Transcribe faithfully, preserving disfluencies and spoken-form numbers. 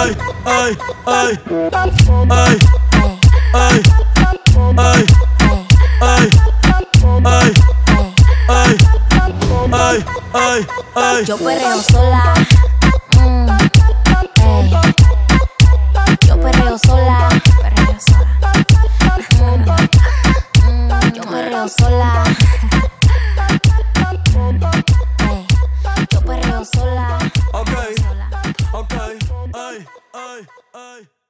ay, ay, ay, ay, ay, ay, ay, ay, ay, ay, ay, ay. Yo perreo sola. Mm, ey. Yo perreo sola. Perreo sola. Mm, mm, yo perreo sola. Ey. Yo perreo sola. Ok, Sola. ok, ay, ay, ay.